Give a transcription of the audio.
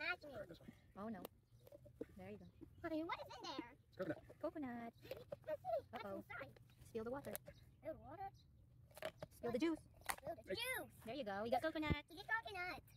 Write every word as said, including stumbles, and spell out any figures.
smashing it. This way. Oh no. There you go. Honey, what is in there? It's coconut. Coconut. Let's see. What's Uh-oh. inside? Spill the water. Spill the water. Spill the juice. Spill the juice. There you go. We got coconut. You get coconut.